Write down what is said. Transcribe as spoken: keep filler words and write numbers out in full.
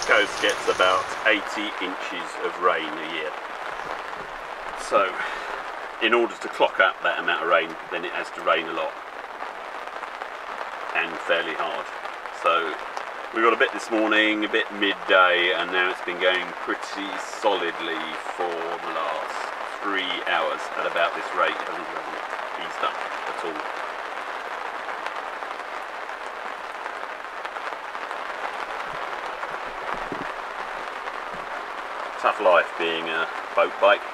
West Coast gets about eighty inches of rain a year. So, in order to clock up that amount of rain, then it has to rain a lot and fairly hard. So we got a bit this morning, a bit midday, and now it's been going pretty solidly for the last three hours at about this rate. It hasn't really eased up at all. Tough life being a boat bike.